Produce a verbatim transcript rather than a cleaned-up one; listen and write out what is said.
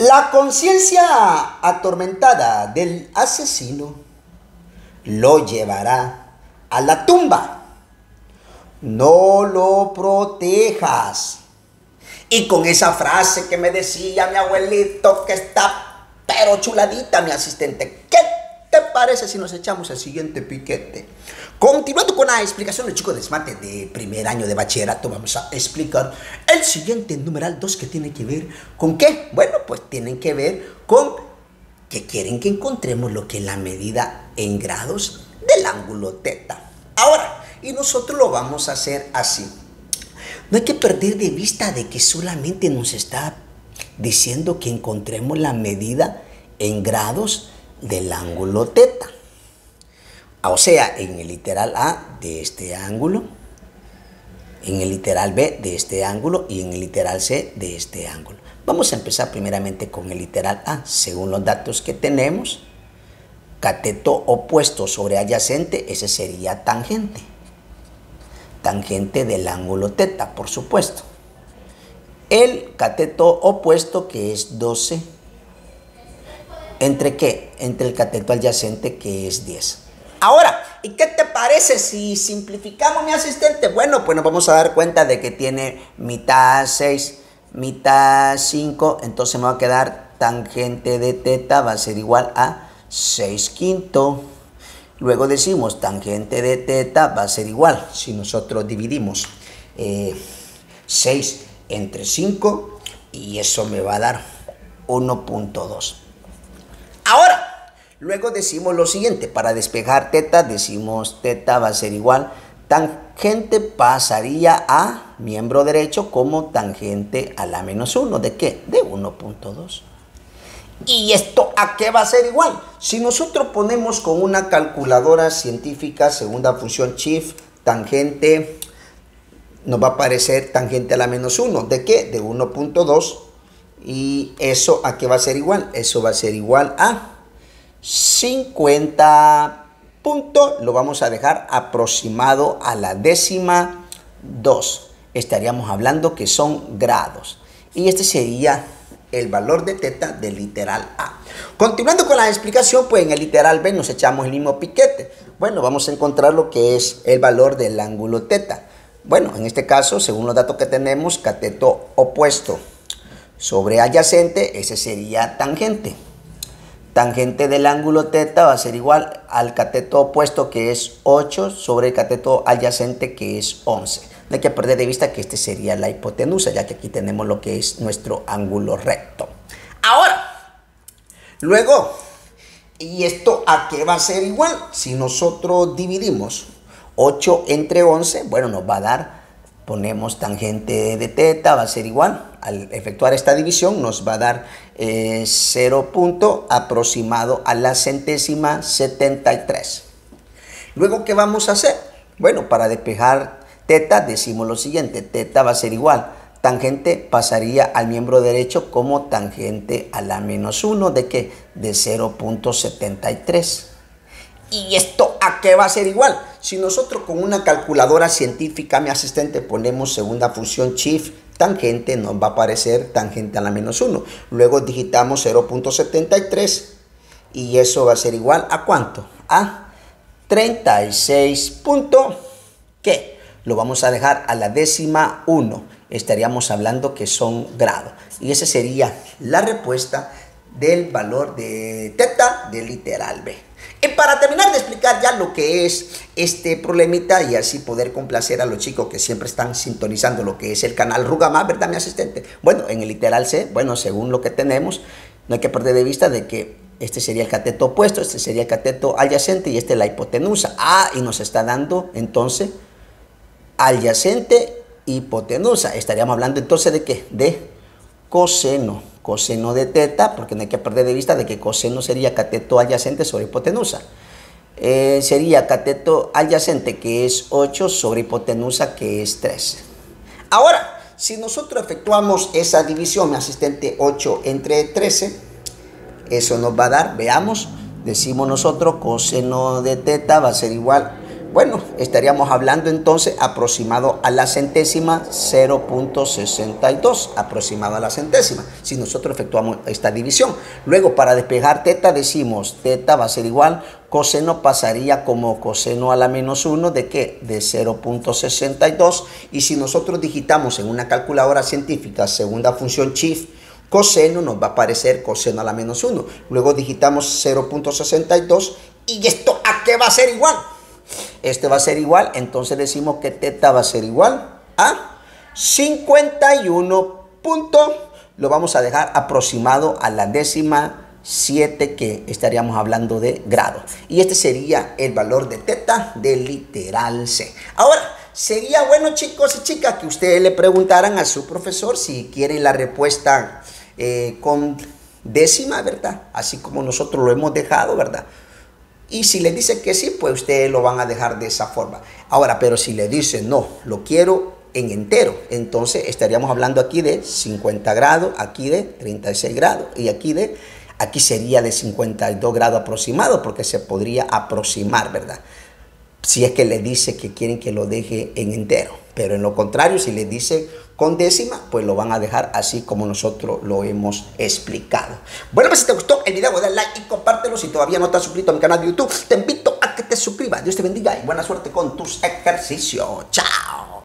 La conciencia atormentada del asesino lo llevará a la tumba. No lo protejas. Y con esa frase que me decía mi abuelito, que está pero chuladita, mi asistente, ¿qué te parece si nos echamos el siguiente piquete? Continuando con la explicación del chico de Smarte de primer año de bachillerato, vamos a explicar el siguiente numeral dos, que tiene que ver con qué. Bueno, pues tienen que ver con que quieren que encontremos lo que es la medida en grados del ángulo teta. Ahora, y nosotros lo vamos a hacer así. No hay que perder de vista de que solamente nos está diciendo que encontremos la medida en grados del ángulo teta. O sea, en el literal A de este ángulo, en el literal B de este ángulo y en el literal C de este ángulo. Vamos a empezar primeramente con el literal A. Según los datos que tenemos, cateto opuesto sobre adyacente, ese sería tangente. Tangente del ángulo teta, por supuesto. El cateto opuesto, que es doce, ¿entre qué? Entre el cateto adyacente, que es diez. Ahora, ¿y qué te parece si simplificamos, mi asistente? Bueno, pues nos vamos a dar cuenta de que tiene mitad seis, mitad cinco, entonces me va a quedar tangente de teta, va a ser igual a seis quinto. Luego decimos tangente de teta va a ser igual, si nosotros dividimos eh, seis entre cinco, y eso me va a dar uno punto dos. Ahora, luego decimos lo siguiente, para despejar teta, decimos teta va a ser igual, tangente pasaría a miembro derecho como tangente a la menos uno. ¿De qué? De uno punto dos. ¿Y esto a qué va a ser igual? Si nosotros ponemos con una calculadora científica, segunda función Shift, tangente, nos va a aparecer tangente a la menos uno. ¿De qué? De uno punto dos. ¿Y eso a qué va a ser igual? Eso va a ser igual a cincuenta puntos. Lo vamos a dejar aproximado a la décima dos. Estaríamos hablando que son grados. Y este sería el valor de teta del literal A. Continuando con la explicación, pues en el literal B nos echamos el mismo piquete. Bueno, vamos a encontrar lo que es el valor del ángulo teta. Bueno, en este caso, según los datos que tenemos, cateto opuesto sobre adyacente, ese sería tangente. Tangente del ángulo teta va a ser igual al cateto opuesto, que es ocho, sobre el cateto adyacente, que es once. No hay que perder de vista que este sería la hipotenusa, ya que aquí tenemos lo que es nuestro ángulo recto. Ahora, luego, ¿y esto a qué va a ser igual? Si nosotros dividimos ocho entre once, bueno, nos va a dar, ponemos tangente de teta, va a ser igual. Al efectuar esta división nos va a dar eh, cero punto aproximado a la centésima setenta y tres. Luego, ¿qué vamos a hacer? Bueno, para despejar teta decimos lo siguiente, teta va a ser igual, tangente pasaría al miembro derecho como tangente a la menos uno. ¿De qué? De cero punto setenta y tres. ¿Y esto a qué va a ser igual? Si nosotros con una calculadora científica, mi asistente, ponemos segunda función Shift, tangente, nos va a aparecer tangente a la menos uno. Luego digitamos cero punto setenta y tres y eso va a ser igual a ¿cuánto? A treinta y seis punto, ¿qué? Lo vamos a dejar a la décima uno. Estaríamos hablando que son grados. Y esa sería la respuesta del valor de teta del literal B. Y para terminar de explicar ya lo que es este problemita y así poder complacer a los chicos que siempre están sintonizando lo que es el canal Rugamás, ¿verdad, mi asistente? Bueno, en el literal C, bueno, según lo que tenemos, no hay que perder de vista de que este sería el cateto opuesto, este sería el cateto adyacente y este la hipotenusa. Ah, y nos está dando entonces adyacente, hipotenusa. Estaríamos hablando entonces de ¿qué? De coseno. Coseno de teta, porque no hay que perder de vista de que coseno sería cateto adyacente sobre hipotenusa. Eh, sería cateto adyacente, que es ocho, sobre hipotenusa, que es trece. Ahora, si nosotros efectuamos esa división, mi asistente, ocho entre trece, eso nos va a dar, veamos, decimos nosotros, coseno de teta va a ser igual bueno, estaríamos hablando entonces aproximado a la centésima cero punto sesenta y dos, aproximado a la centésima, si nosotros efectuamos esta división. Luego, para despejar teta, decimos teta va a ser igual, coseno pasaría como coseno a la menos uno, ¿de qué? De cero punto sesenta y dos, y si nosotros digitamos en una calculadora científica segunda función Shift, coseno, nos va a aparecer coseno a la menos uno. Luego digitamos cero punto sesenta y dos, ¿y esto a qué va a ser igual? Este va a ser igual, entonces decimos que teta va a ser igual a cincuenta y uno puntos, lo vamos a dejar aproximado a la décima siete, que estaríamos hablando de grados. Y este sería el valor de teta del literal C. Ahora, sería bueno, chicos y chicas, que ustedes le preguntaran a su profesor si quieren la respuesta eh, con décima, ¿verdad? Así como nosotros lo hemos dejado, ¿verdad? Y si le dice que sí, pues ustedes lo van a dejar de esa forma. Ahora, pero si le dicen no, lo quiero en entero, entonces estaríamos hablando aquí de cincuenta grados, aquí de treinta y seis grados, y aquí de, aquí sería de cincuenta y dos grados aproximado, porque se podría aproximar, ¿verdad? Si es que le dice que quieren que lo deje en entero. Pero en lo contrario, si le dice con décima, pues lo van a dejar así como nosotros lo hemos explicado. Bueno, pues si te gustó el video, dale like y compártelo. Si todavía no te has suscrito a mi canal de YouTube, te invito a que te suscribas. Dios te bendiga y buena suerte con tus ejercicios. Chao.